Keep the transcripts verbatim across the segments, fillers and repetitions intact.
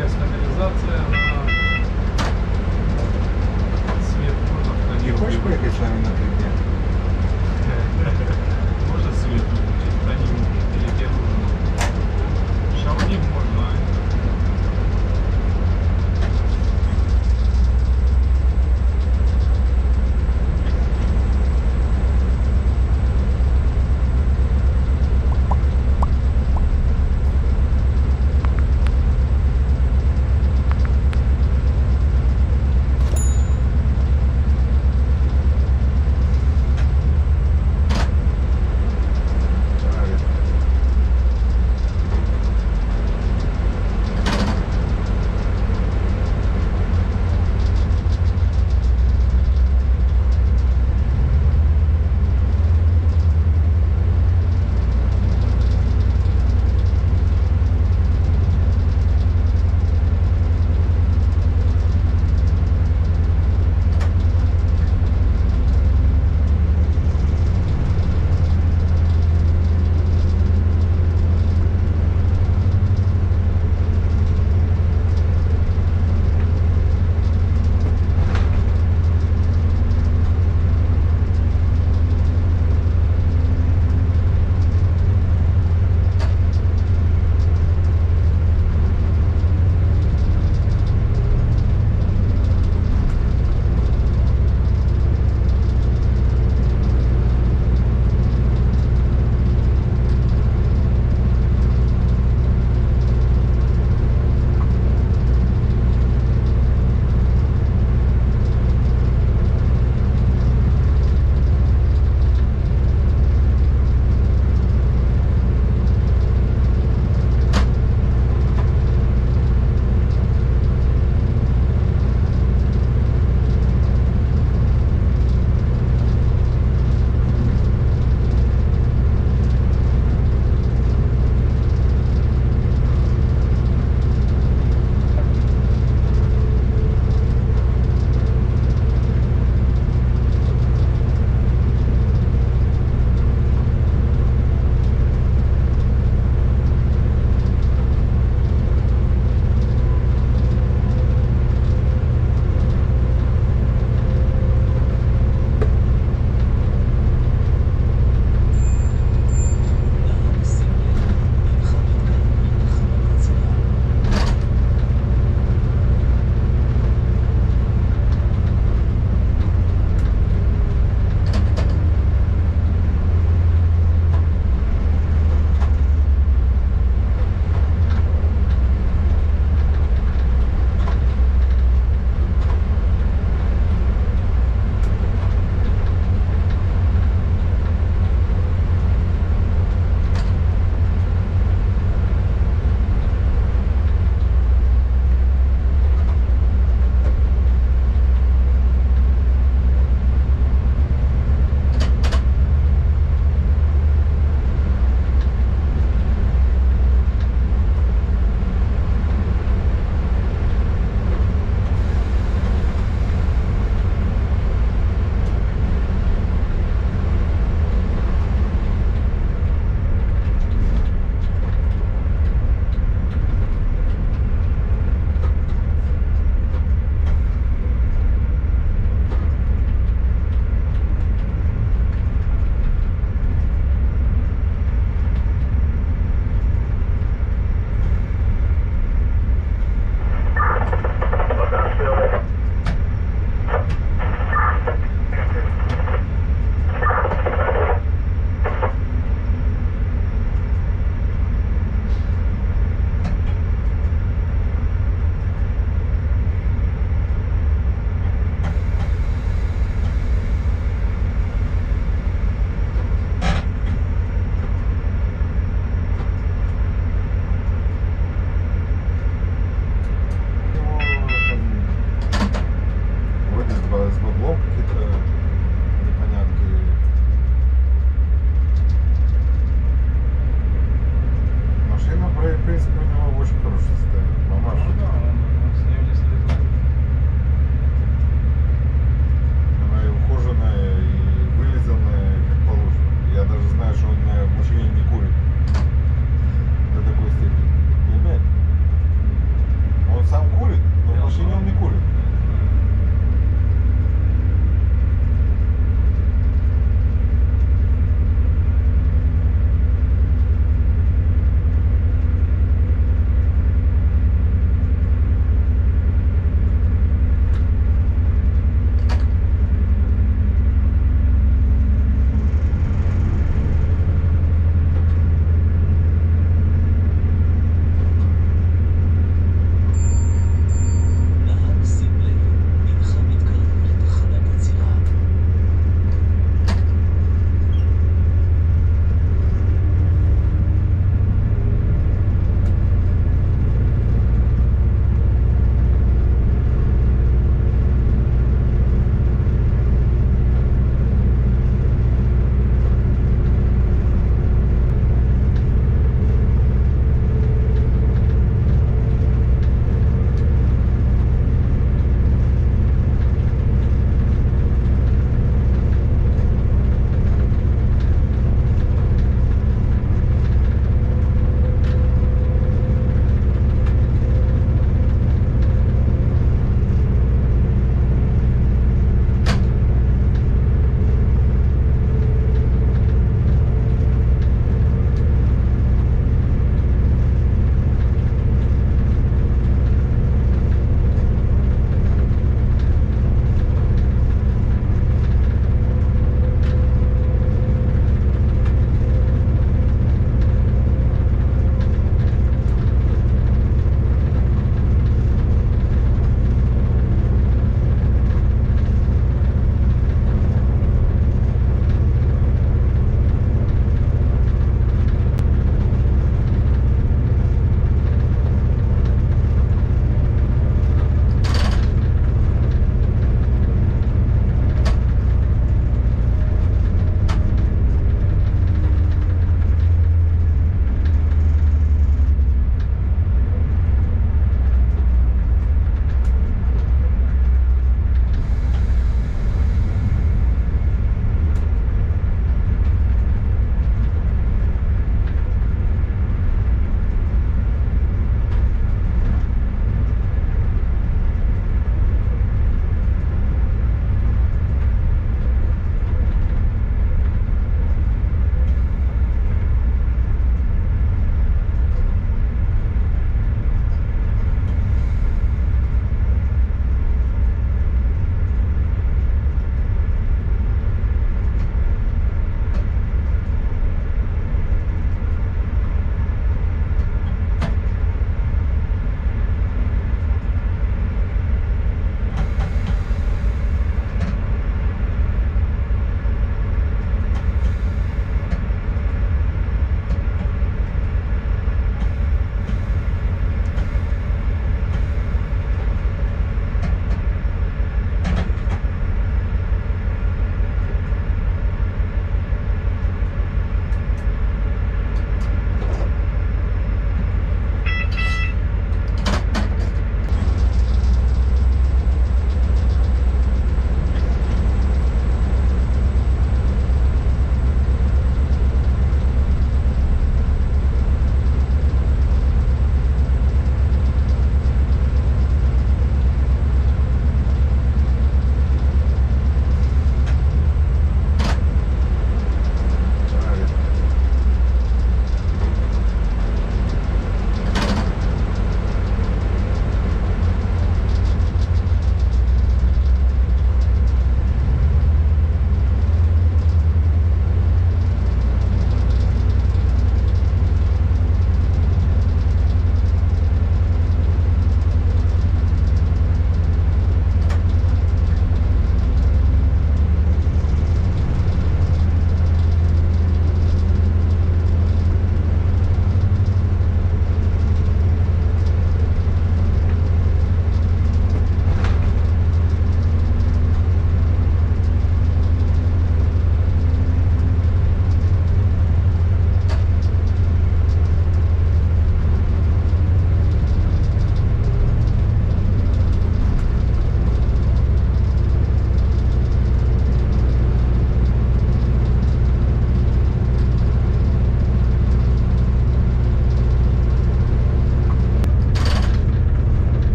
есть канализация, но свет можно в Не хочешь поехать с нами на три дня? Можно свет выключить, в Таним или где нужно. Шауним можно.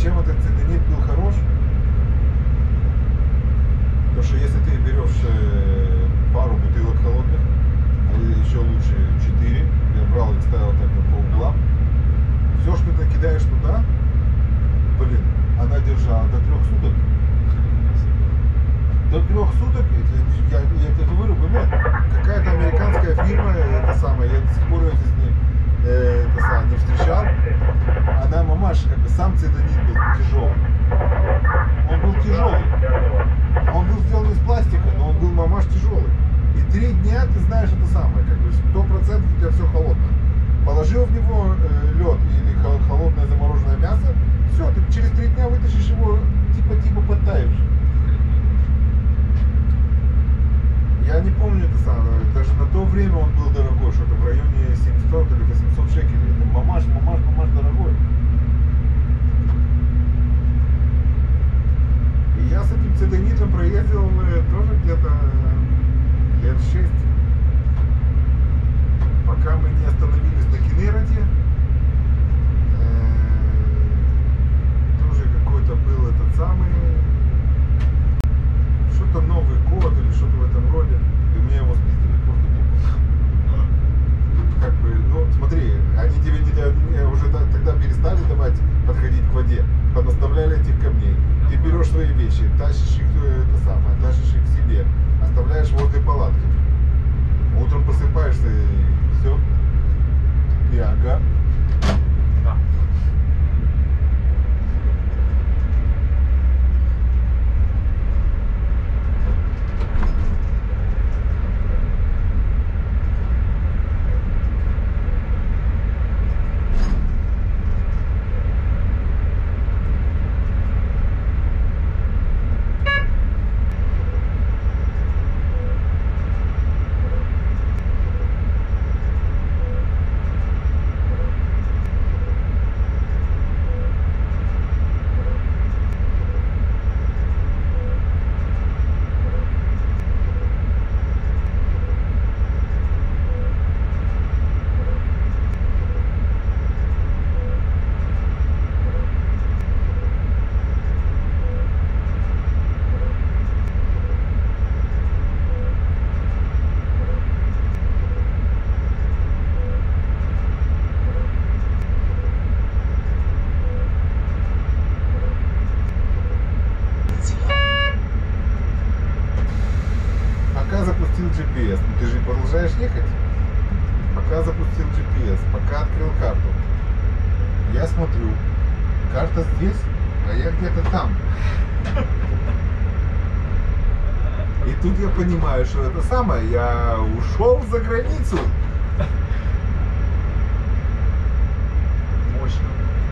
чем этот цеденит был хорош? Потому что если ты берешь э, пару бутылок холодных, или еще лучше четыре, я брал их, ставил так по углам, все, что ты кидаешь туда, блин, она держала до трех суток. До трех суток, я, я, я тебе говорю, блин, какая-то американская фирма, это самое, я до сих пор ее здесь не, э, это самое, не встречал. Она, мамаш, как бы сам цедонит был тяжелый. Он был тяжелый. Он был сделан из пластика, но он был, мамаш, тяжелый. И три дня ты знаешь это самое, как бы сто процентов у тебя все холодно. Положил в него э, лед или холодное замороженное мясо, все, ты через три дня вытащишь его типа-типа подтаивший. Я не помню это самое, даже на то время он был дорогой, что-то в районе семьсот или восемьсот шекелей. Это мамаш, мамаш, мамаш дорогой. И я с этим цедонитом проездил тоже где-то лет шесть. Пока мы не остановились на Кенероте. Тоже какой-то был этот самый... Что-то Новый год или что-то в этом роде. И мне его спиздили просто тупо. Как бы, ну смотри, они тебе не дают, уже тогда перестали давать подходить к воде. Понаставляли этих камней. Ты берешь свои вещи, тащишь их, это самое, тащишь их к себе, оставляешь возле палатки. Утром просыпаешься и все. И ага. Да. джи пи эс. Ну, ты же продолжаешь ехать. Пока запустил джи пи эс, пока открыл карту. Я смотрю, карта здесь, а я где-то там. И тут я понимаю, что это самое, я ушел за границу. Мощно.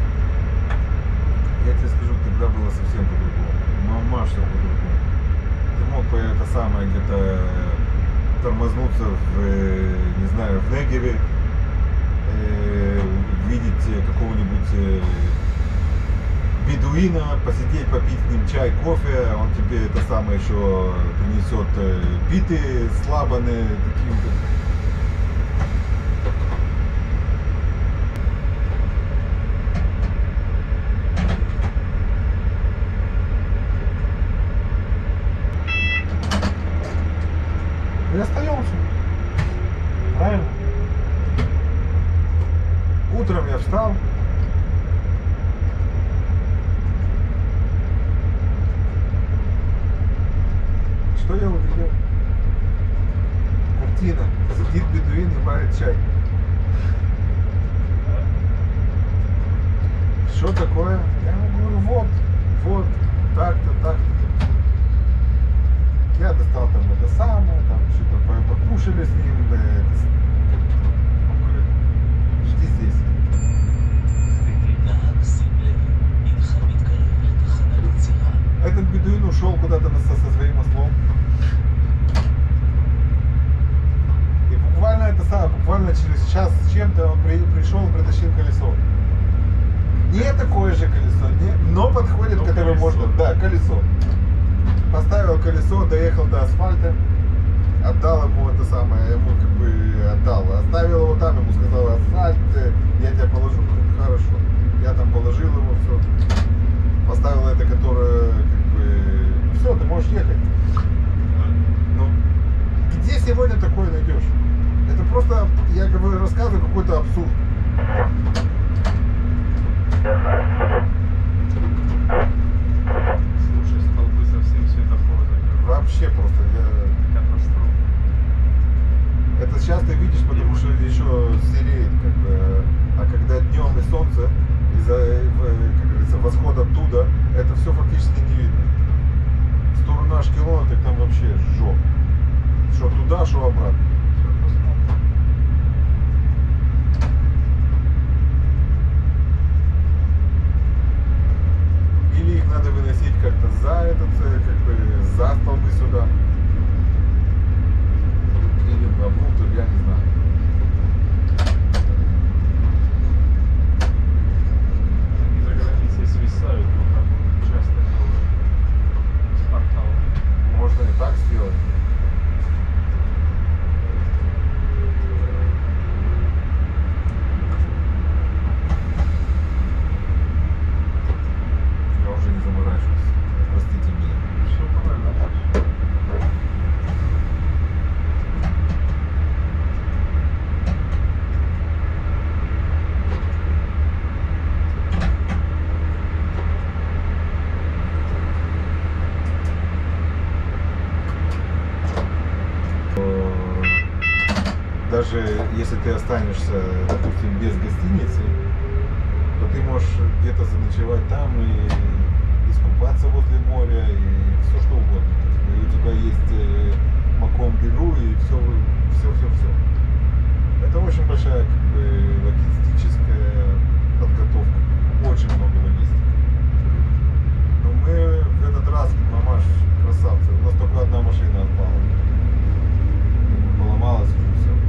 Я тебе скажу, тогда было совсем по-другому. Мама, что по-другому. Ты мог бы это самое где-то тормознуться в, не знаю, в Негеве, э, видеть какого-нибудь э, бедуина, посидеть, попить с ним чай, кофе, он тебе это самое еще принесет э, биты слабаны, такие-то. И остаемся. Правильно? Утром я встал. Что я увидел? Картина. Сидит бедуин и варит чай. Что такое? Я ему говорю, вот, вот, так-то, так-то. Я достал там это самое, там что-то покушали с ним. Он говорит, жди здесь. Этот бедуин ушел куда-то со, со своим ослом. И буквально это самое, буквально через час с чем-то он при, пришел и притащил колесо. Не такое же колесо, не, но подходит, но которое колесо. Можно. Да, колесо. Поставил колесо, доехал до асфальта, отдал ему это самое, ему как бы отдал. Оставил его там, ему сказал, асфальт, я тебя положу, хорошо. Я там положил его, все. рассказываю какой-то абсурд. Слушай, столбы совсем светофор закрыли. Вообще просто. Я... Катастрофа. Это сейчас ты видишь, потому что еще сереет, как бы. А когда днем и солнце, из-за, как говорится, восход оттуда, это все фактически не видно. В сторону Ашкелона, так там вообще жжет. Что туда, что обратно. Все, посмотрим. Или их надо выносить как-то за этот, как бы, за столбы сюда. Или вовнутрь, я не знаю. Они за границей свисают, вот так вот часто делают. С портала. Можно и так сделать. Я уже не заморачиваюсь. Простите меня. Все правильно. Даже если ты останешься, допустим, без гостиницы, то ты можешь где-то заночевать там и искупаться возле моря, и все что угодно. И у тебя есть маком беру и все, все, все, все. Это очень большая, как бы, логистическая подготовка. Очень много логистики. Но мы в этот раз, мамаш, красавцы, у нас только одна машина отпала. Поломалась уже все.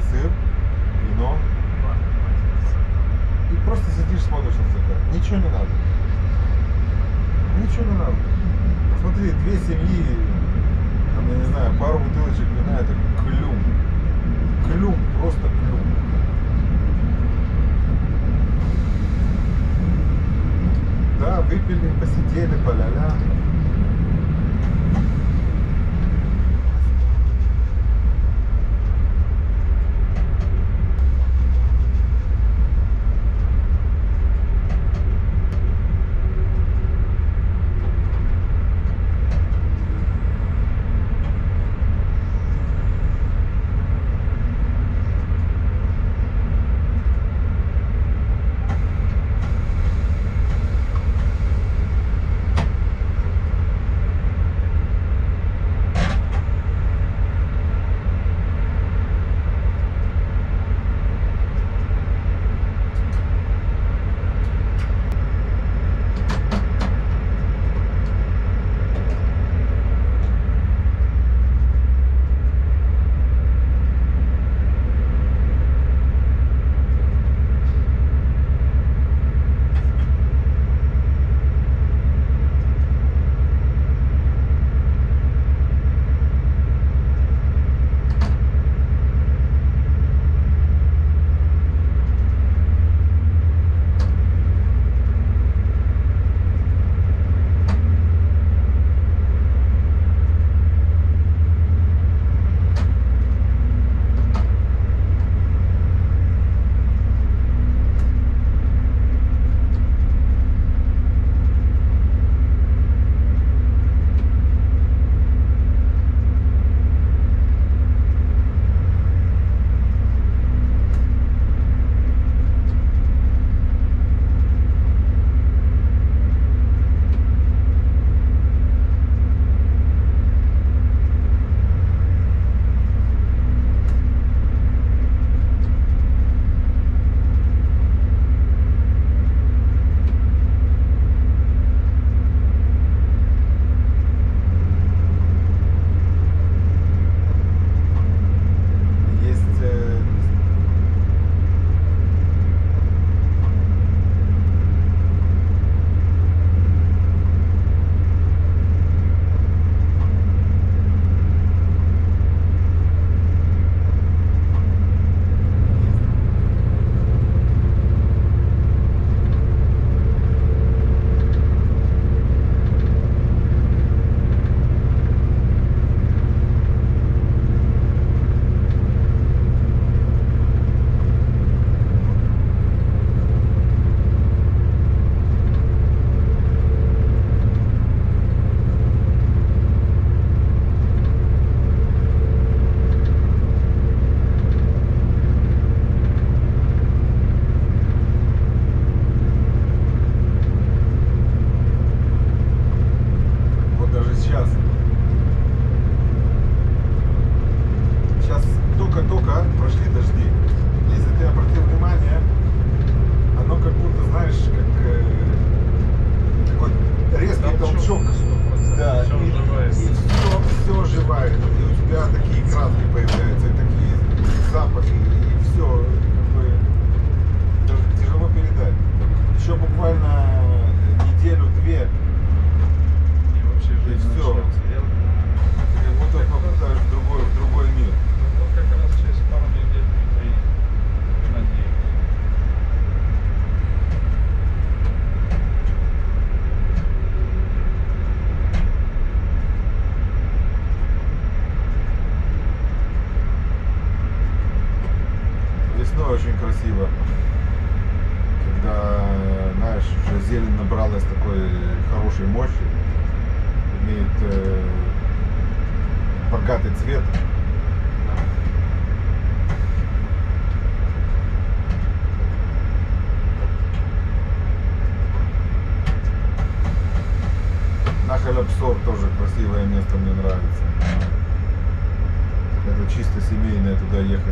сыр, вино. И просто сидишь, смотришь на закат. Ничего не надо. Ничего не надо. Смотри, две семьи, там, я не знаю, пару бутылочек вина, это клюм. Клюм, просто клюм. Да, выпили, посидели, поля-ля. Очень красиво, когда, знаешь, уже зелень набралась такой хорошей мощи, имеет э, богатый цвет. Нахаль-Абсор тоже красивое место, мне нравится. Это чисто семейное, туда ехать.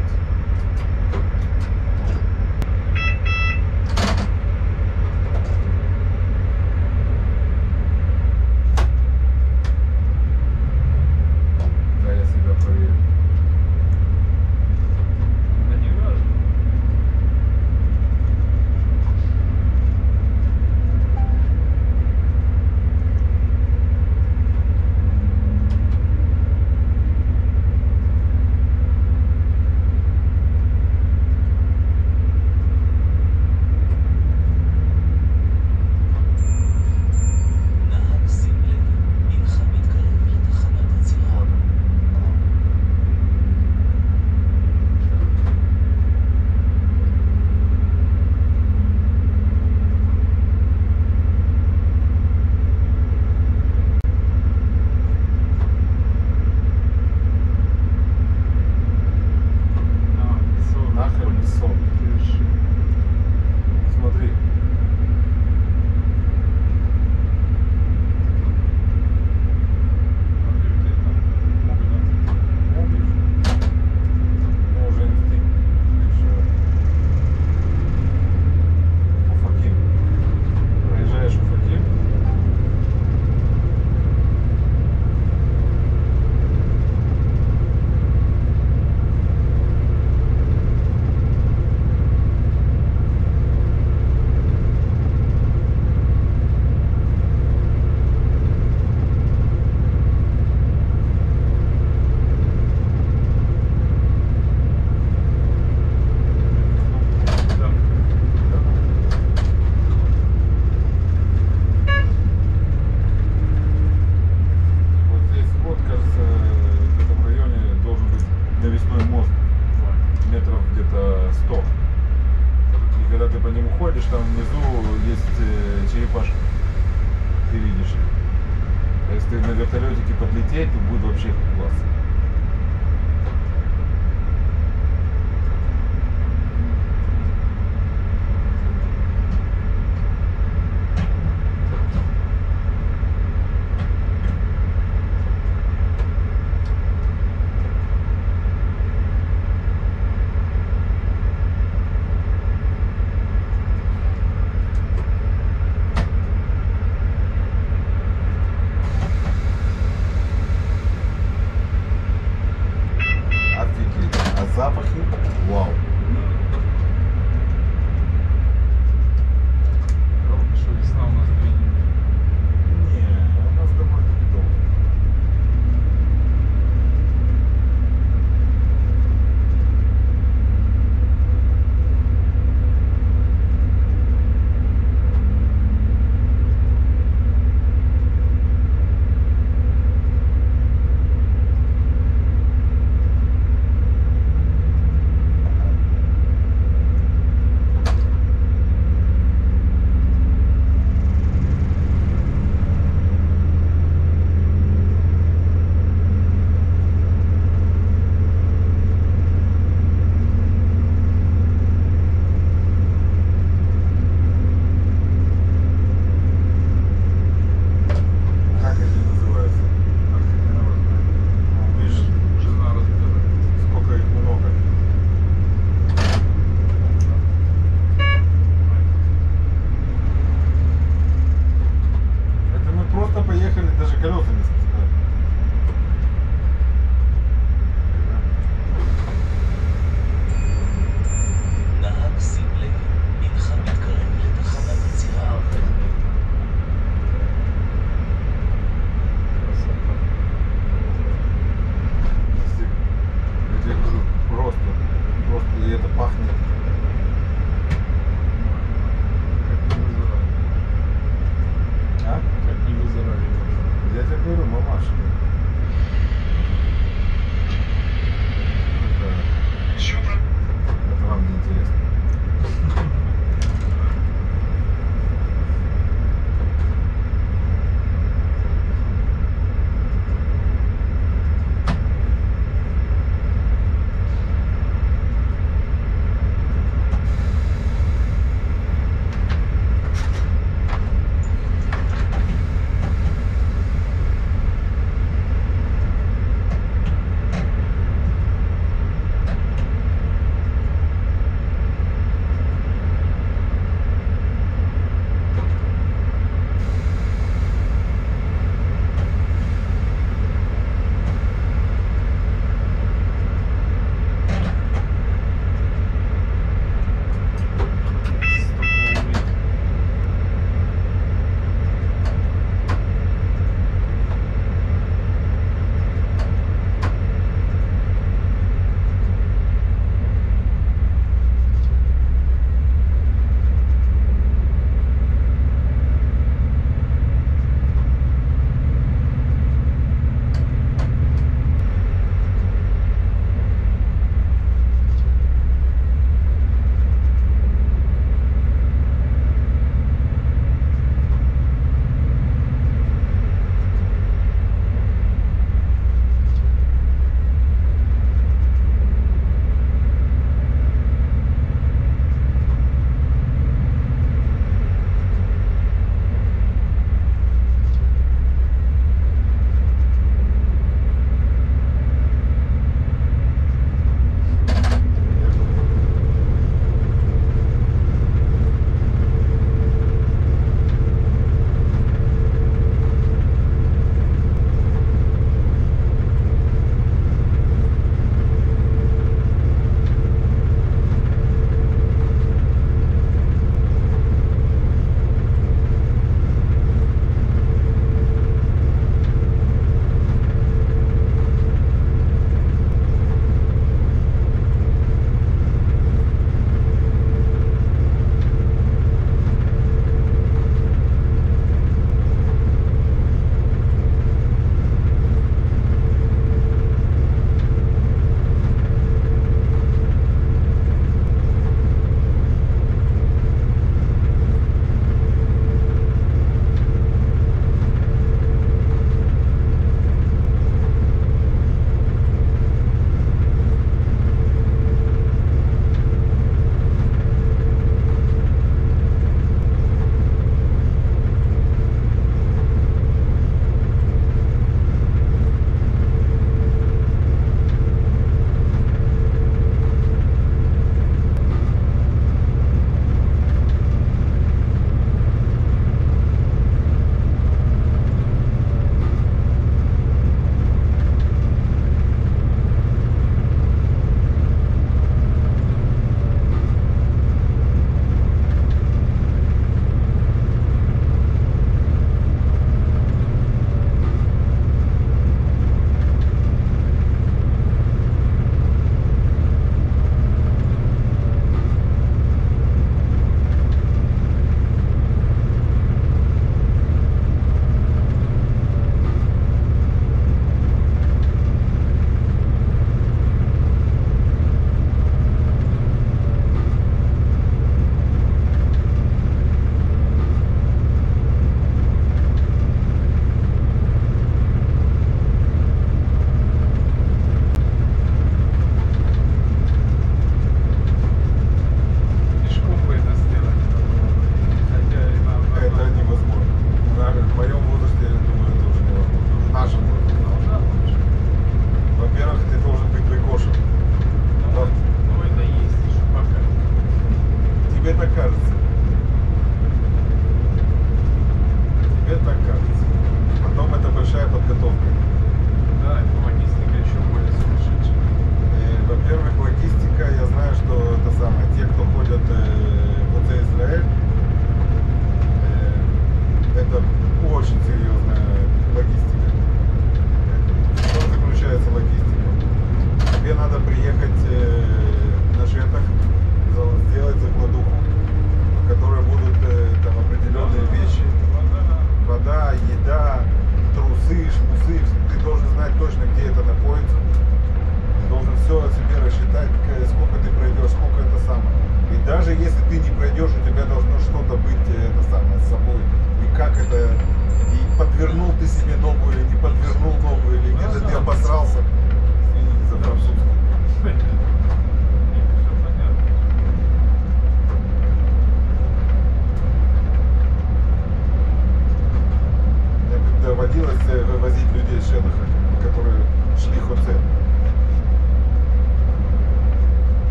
там внизу есть э, черепашки. Ты видишь их. А если на вертолетике подлететь, то будет вообще класс. Запахи, вау. Жалко, что весна у нас две недели. Не, у нас довольно-таки долго.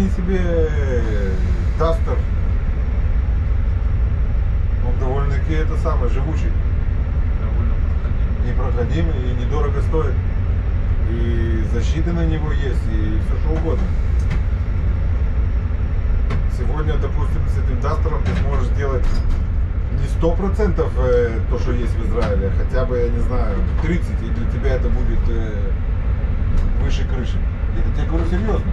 Возьми себе Дастер. Он довольно-таки это самое, живучий. Довольно проходимый. Непроходимый и недорого стоит. И защита на него есть, и все что угодно. Сегодня, допустим, с этим Дастером ты сможешь сделать не сто процентов то, что есть в Израиле, а хотя бы, я не знаю, тридцать, и для тебя это будет э, выше крыши. Я тебе говорю серьезно.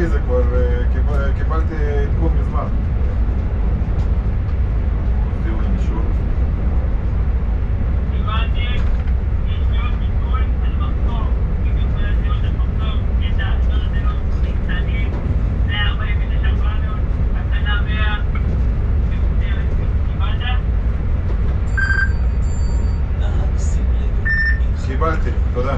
זה כבר קיבלתי עדכון מזמן. הודיעו לי מישהו. קיבלתי, תודה.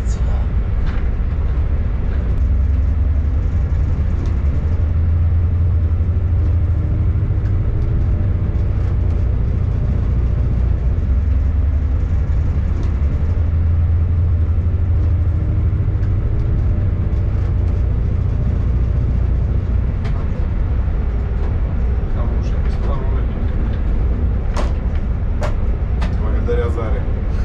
Благодаря Заре.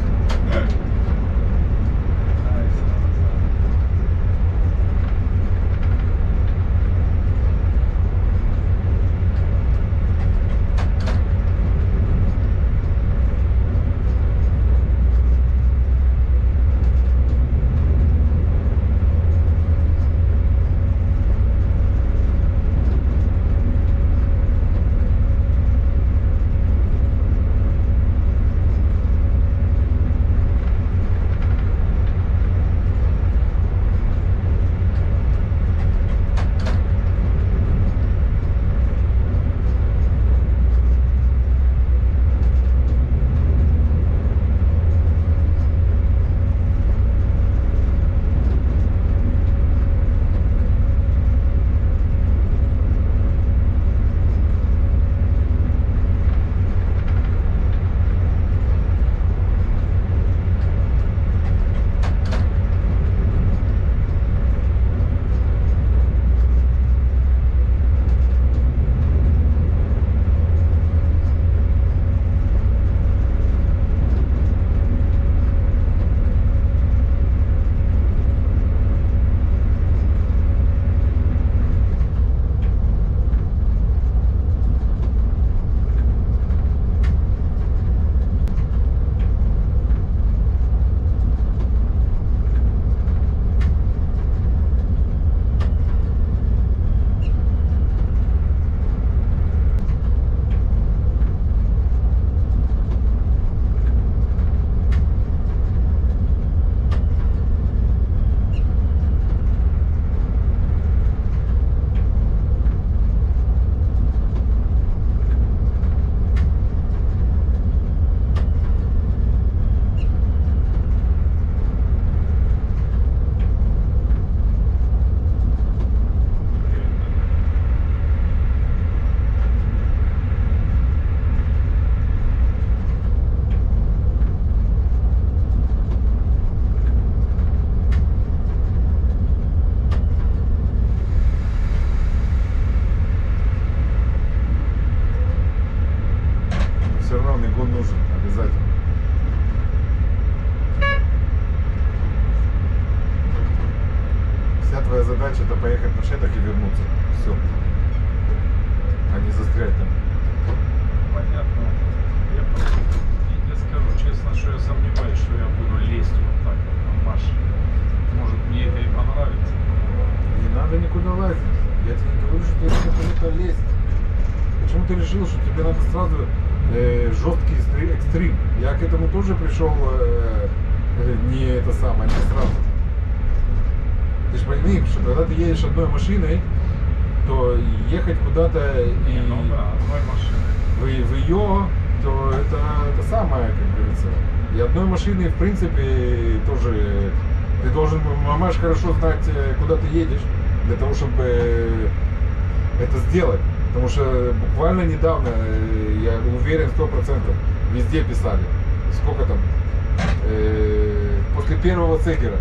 Нужен обязательно. Вся твоя задача это поехать на шетах и вернуться. Все. А не застрять там. Понятно. Я, я скажу честно, что я сомневаюсь, что я буду лезть вот так на марш. Может, мне это и понравится. Не надо никуда лазить. Я тебе не говорю, что тебе надо куда-то лезть. Почему ты решил, что тебе надо сразу э, жесткий экстрим? Я к этому тоже пришел э, не это самое, не сразу. Ты же понимаешь, что когда ты едешь одной машиной, то ехать куда-то и ну, да, одной машиной. В, в ее, то это, это самое, как говорится. И одной машиной, в принципе, тоже ты должен, мамаш, хорошо знать, куда ты едешь, для того, чтобы это сделать. Потому что буквально недавно, я уверен, сто процентов, везде писали. Сколько там? Э, после первого цегера.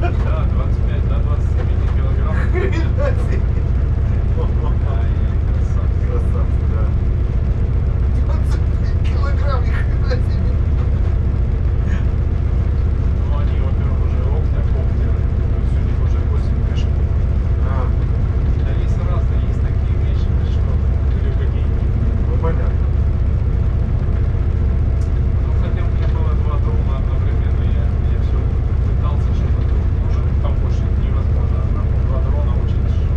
Да, двадцать пять до двадцати семи килограмм. Хрена себе. Ай, красавцы. Красавцы, да. двадцать пять килограмм, ни хрена себе. Ну, они, во-первых, уже опты, оптеры. То есть у них уже восемь мешков. А, Да есть разные, есть такие вещи, что легонькие. ну понятно. Ну, хотя у меня было два дрона одновременно, я, я все пытался, чтобы уже побольше невозможно. Одна- Два дрона очень тяжело.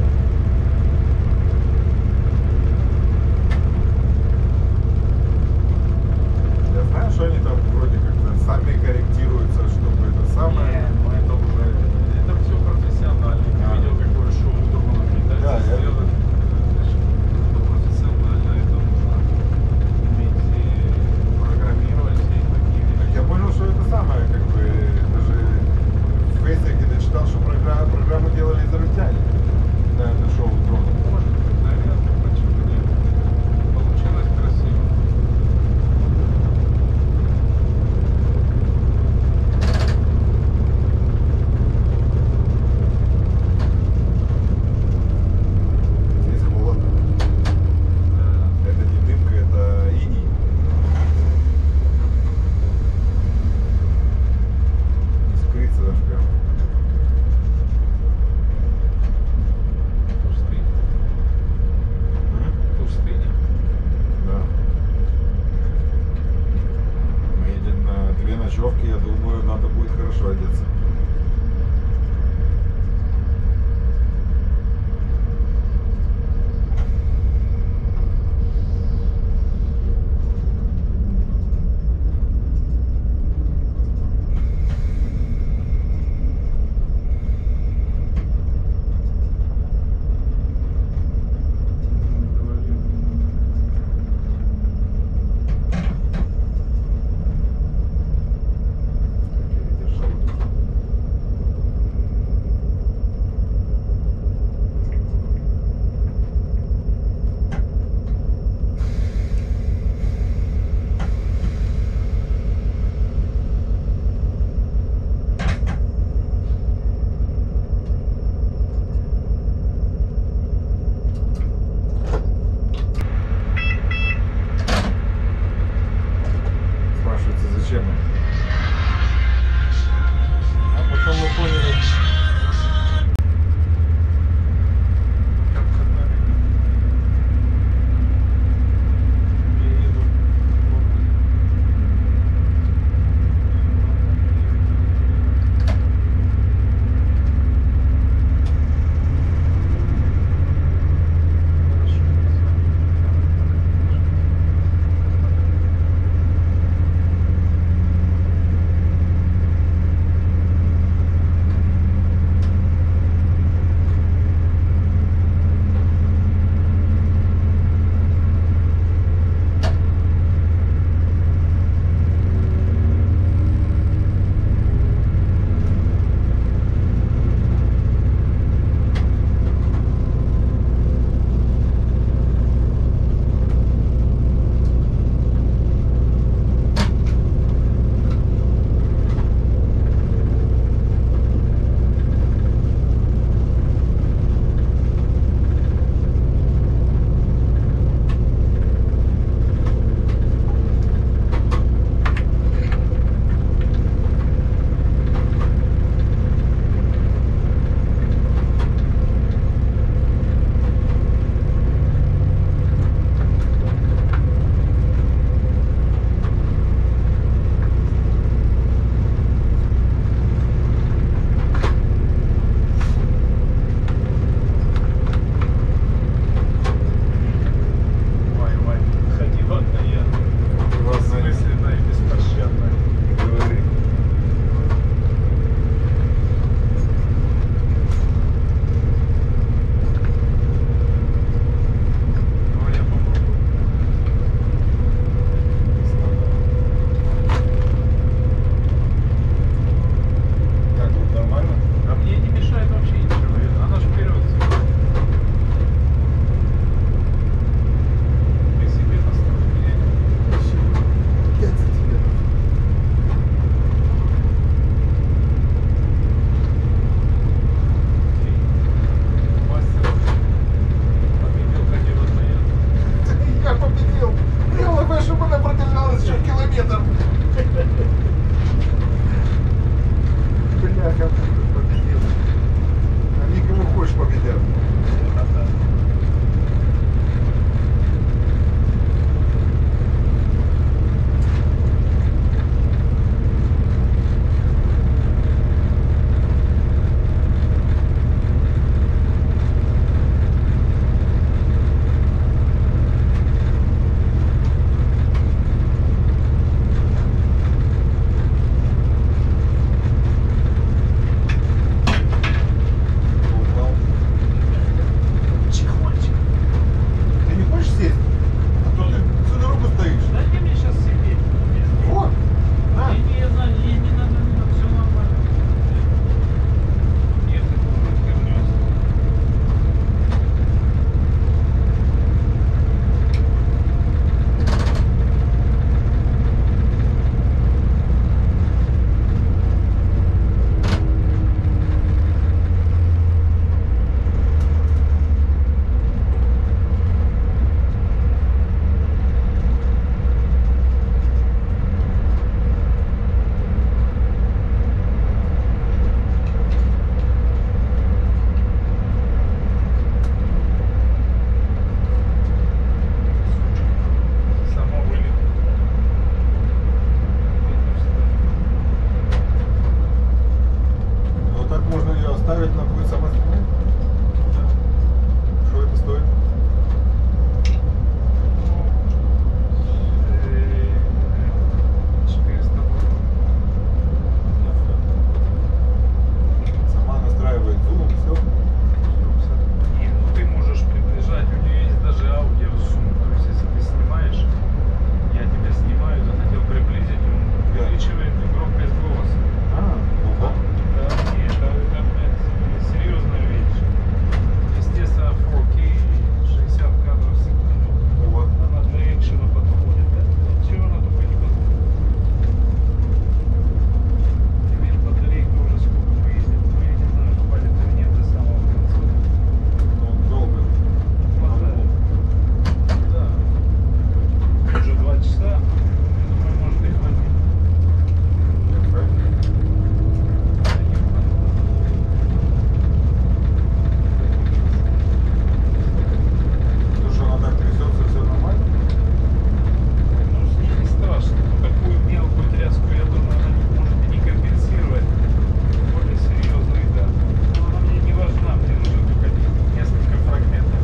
ставить на будет сама снимать? Что это стоит? четыреста долларов. Сама настраивает зум, все. И, ну, ты можешь приближать, у нее есть даже аудиозум, то есть если ты снимаешь, я тебя снимаю, захотел приблизить, он увеличивает громкость голоса. А, ого. Да, и это, это, это серьезная вещь. Естественно, фор кей, шестьдесят кадров в секунду, Вот. она для экшена подходит, да? Чего она только не подходит? Теперь батарейка уже сколько поедет, ну я не знаю, хватит или нет до самого конца. Ну, долго. Хватает. Да. Уже два часа, думаю, может и хватит. То, что она так трясется, все нормально? Ну, с ней не страшно. Но такую мелкую тряску, я думаю, она не может и не компенсировать. Более серьезный, да. Но она мне не важна, мне нужно только несколько фрагментов.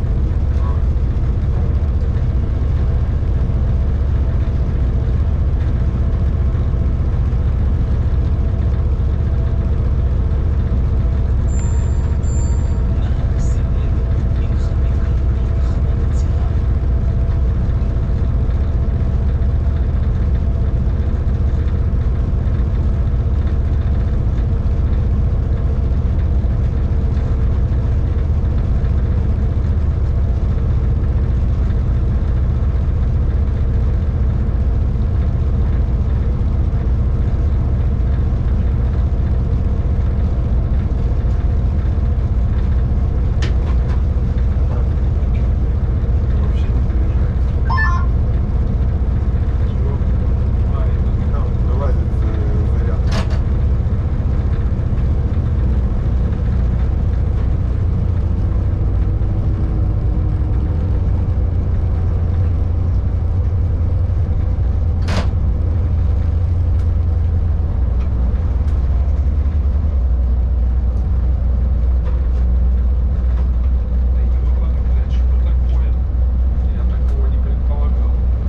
Вообще не заряжается. Чего? А, это Там вылазит э, заряд. да ёбаный, блядь, что такое? Я такого не предполагал.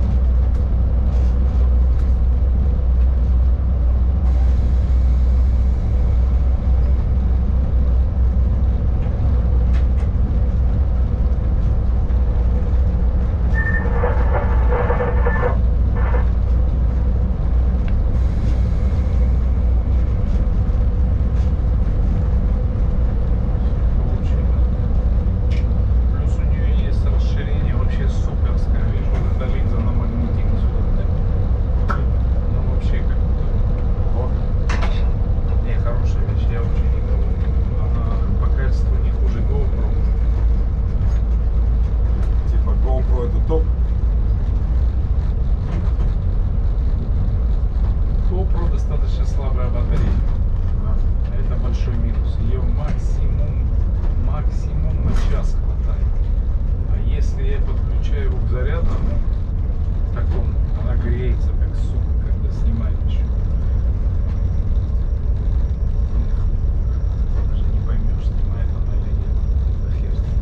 Получилось. Плюс у нее есть расширение вообще суперское. Видишь, вот эта линза на магнитик сюда. Так. Ну вообще как-то. Ого. Не, хорошая вещь, я вообще не говорю. Она по качеству не хуже GoPro. Типа GoPro это топ. GoPro достаточно слабая батарея. Это большой минус. Ее максимум, максимум на час хватает. А если я подключаю его к зарядному, такому, она греется как сука, когда снимает еще. Даже не поймешь, снимает она или нет. Да хер с ним.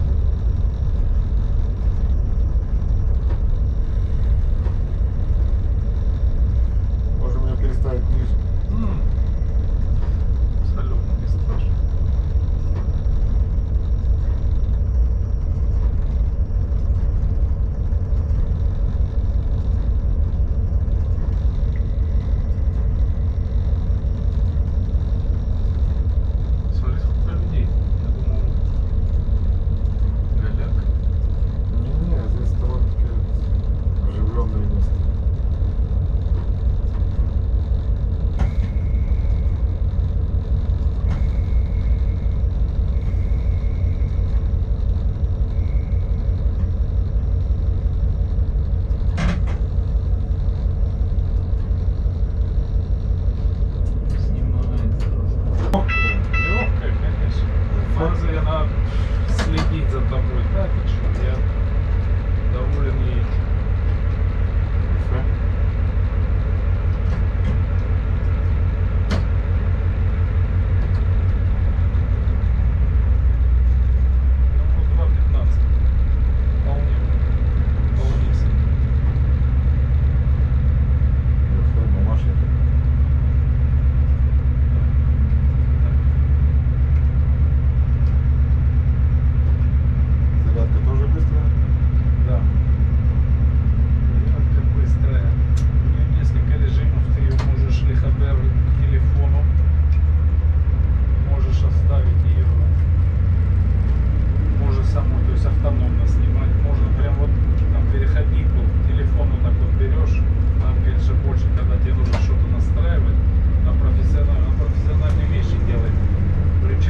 Можем ее переставить ниже. М. Абсолютно не страшно. Смотри, сколько людей. Я думал, голяк. Не-не, здесь довольно-таки оживленное место. Снимает. Легкая, конечно. Фазой она следит за тобой. Так, и что я доволен ей. Все.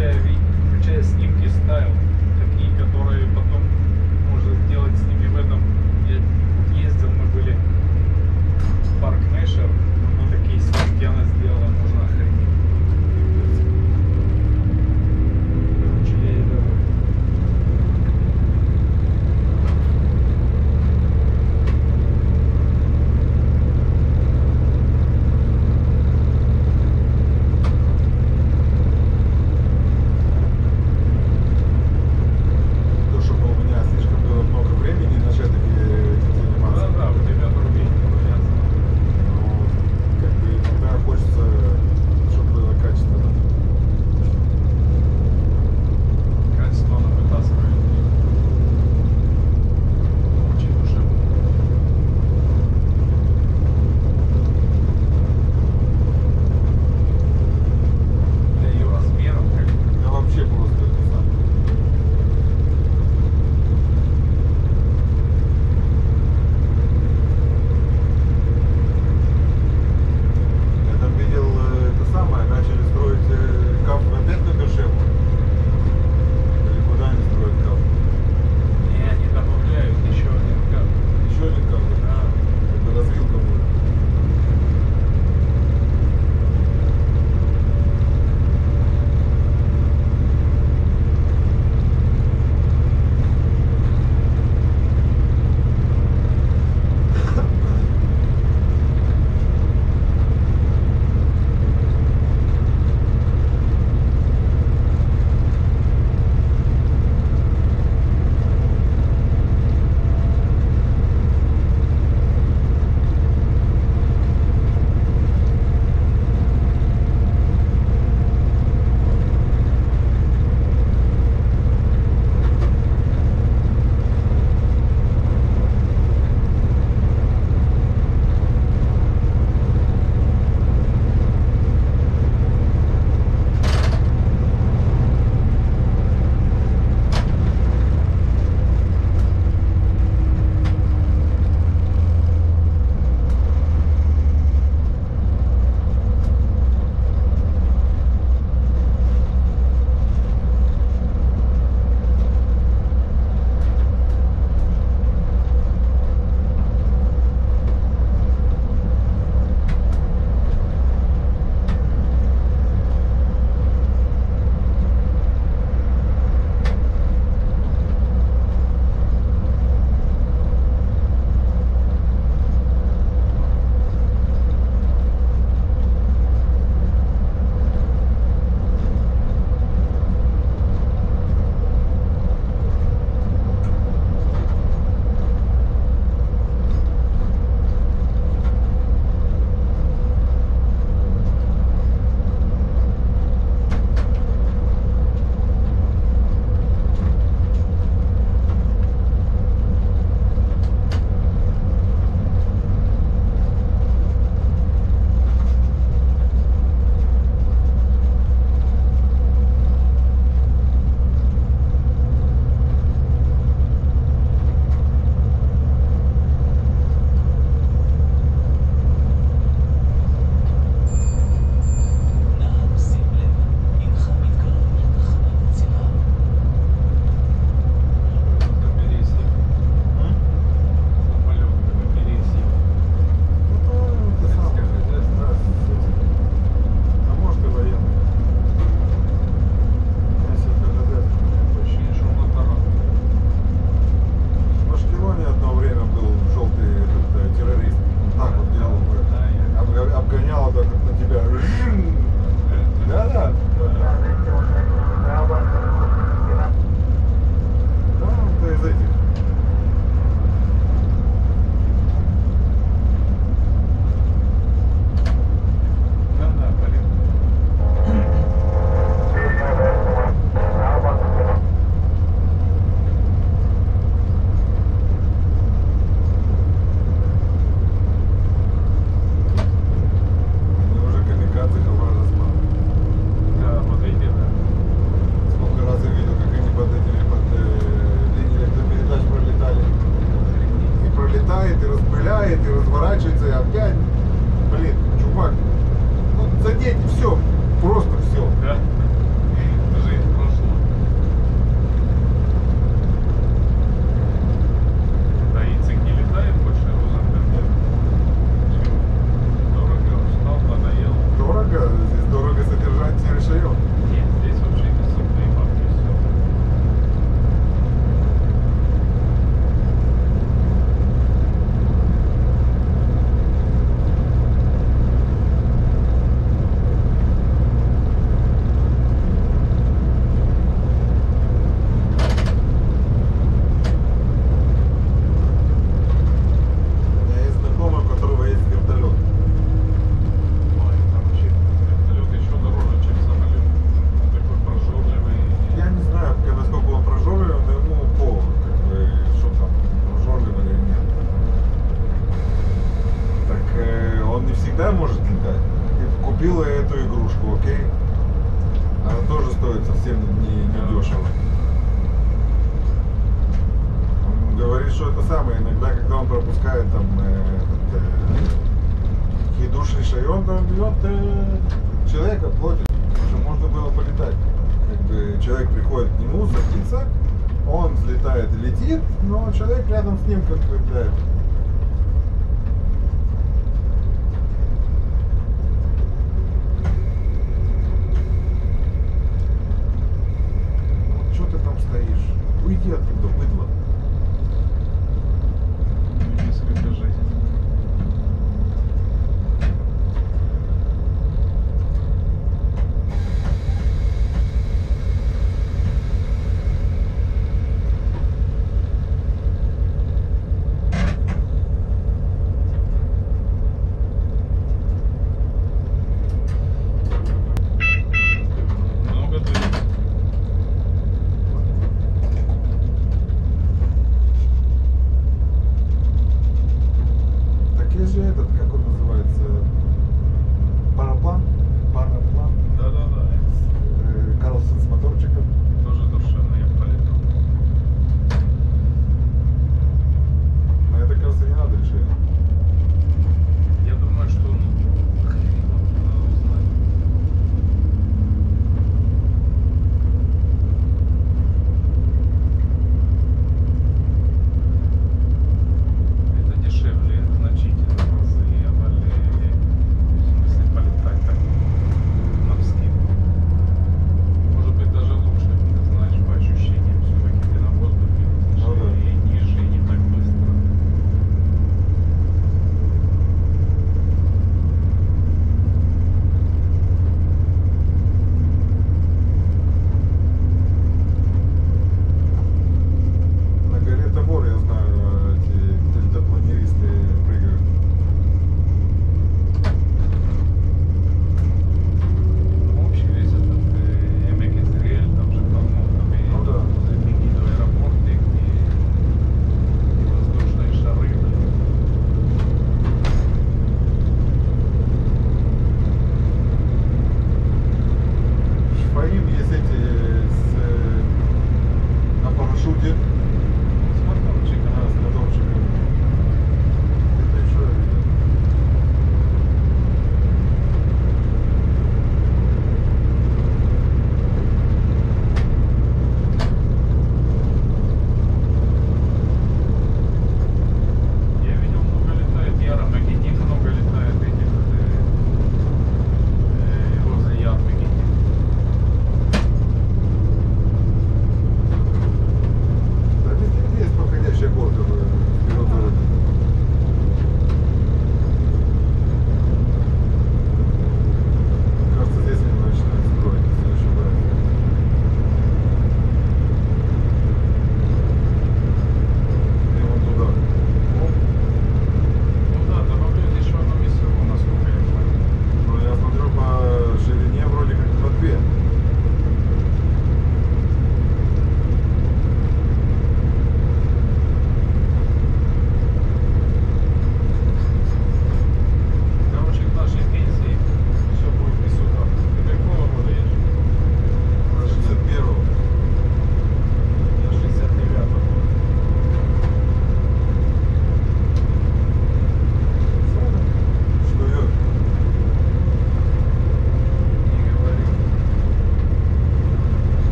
включая, ви- включая снимки стайл, такие, которые потом можно сделать с ними в этом. Я вот ездил, мы были в парк Нэшер, но такие снимки она сделала, можно охренеть. Короче, я ей доволен. человек приходит к нему, садится, он взлетает и летит, но человек рядом с ним как бы, блядь. Вот что ты там стоишь? Уйди оттуда, быдло. Несколько жизней.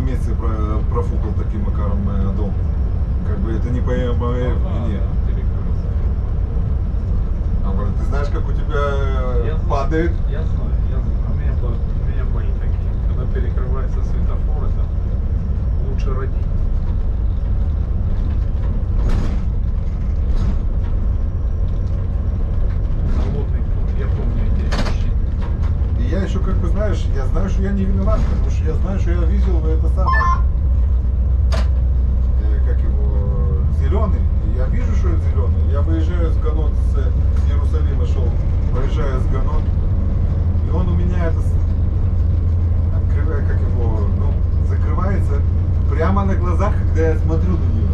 месяце про, профукал таким макаром э, дом. Как бы это не по моей вине. А говорит, ты знаешь, как у тебя Я падает? Знаю, я знаю, я знаю. У меня, у меня были такие. Когда перекрывается светофор, это лучше родить. Холодный путь, я помню эти ощущения. И я еще, как бы, знаешь, я знаю, что я не виноват, потому что я знаю, что я видел это самое, э, как его, зеленый. И я вижу, что это зеленый. Я выезжаю с Ганот, с, с Иерусалима шел, проезжаю с Ганот, и он у меня это, открывает, как его, ну, закрывается прямо на глазах, когда я смотрю на него.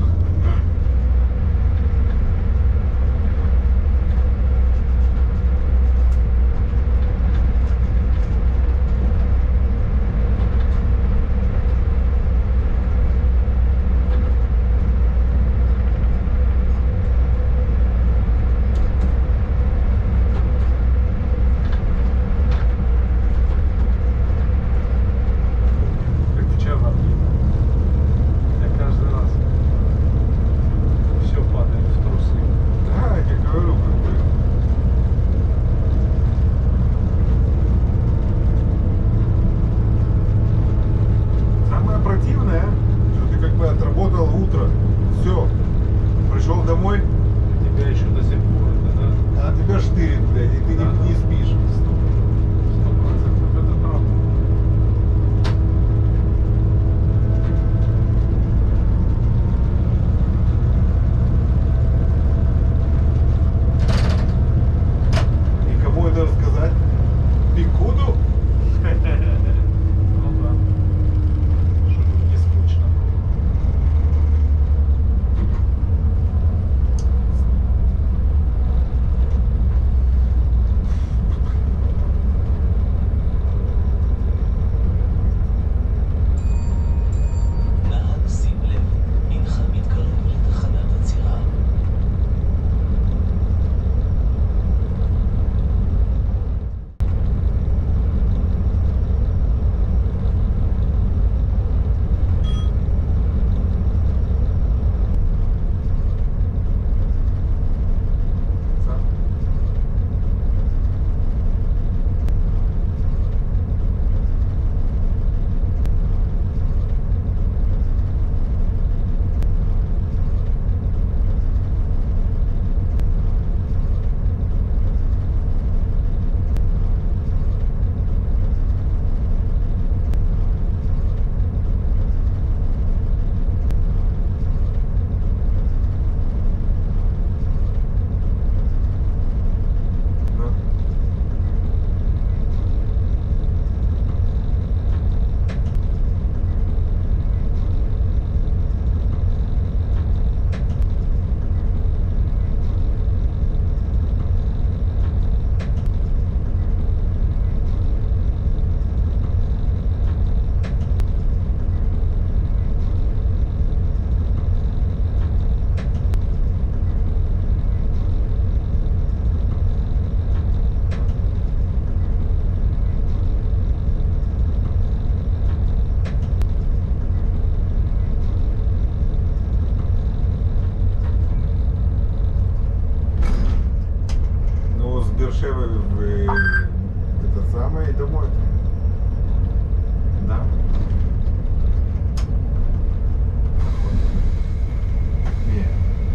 Beer Sheva в это самое и домой. Да? Нет.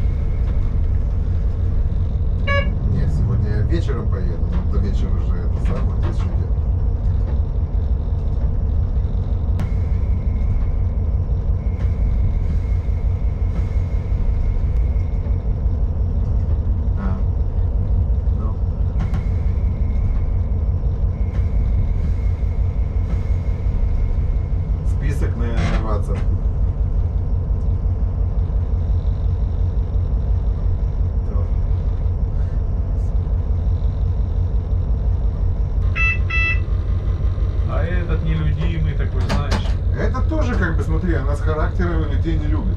Нет, сегодня я вечером поеду, но до вечера же это самое, здесь что делать? Смотри, она с характером людей не любит.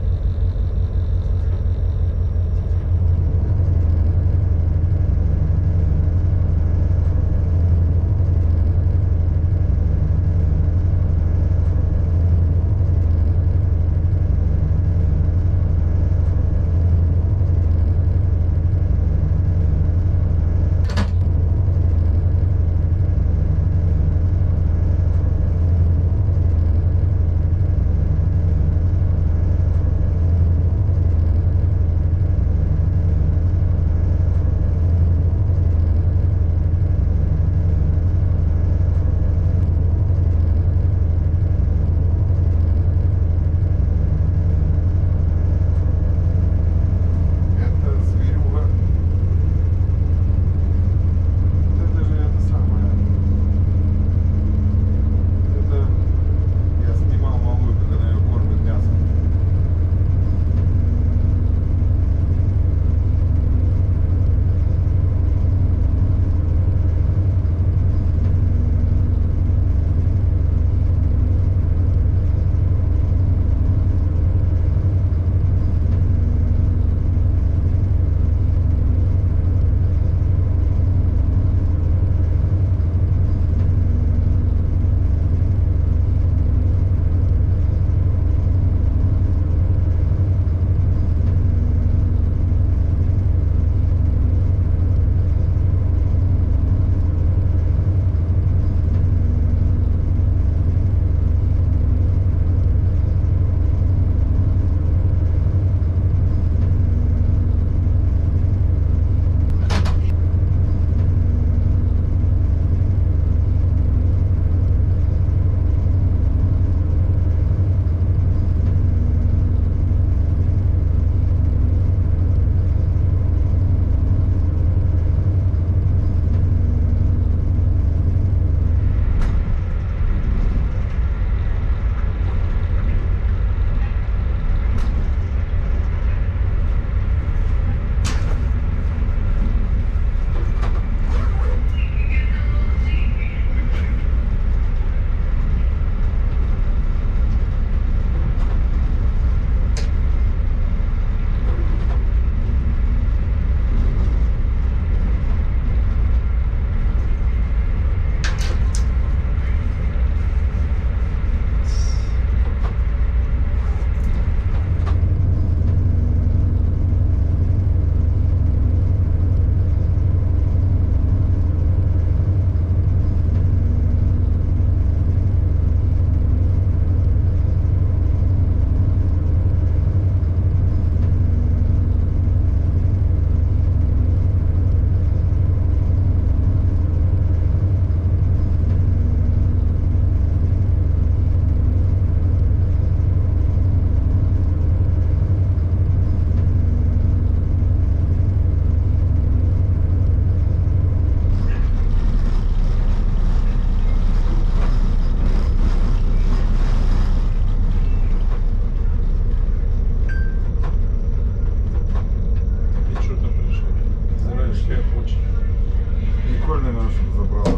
наверное, чтобы забрал.